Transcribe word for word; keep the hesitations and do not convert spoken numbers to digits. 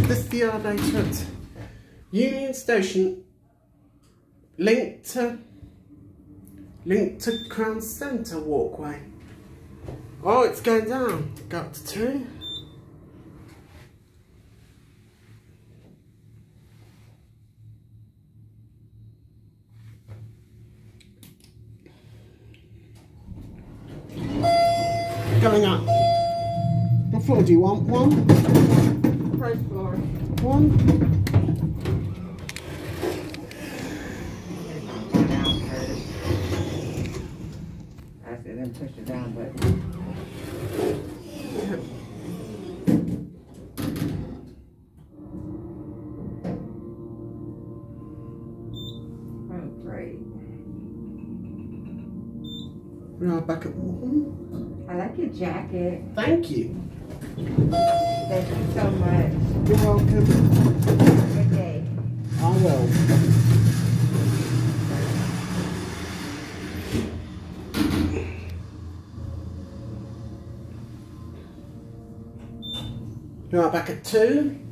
this is the elevator at Union Station, linked to linked to Crown Centre walkway. Oh, it's going down. Go up to two. Going up. What floor do you want? One? First floor. One? I said then push the down button. Oh, great. Right, back at one. I like your jacket. Thank you. Thank you so much. You're welcome. Good day. I will. Right, back at two.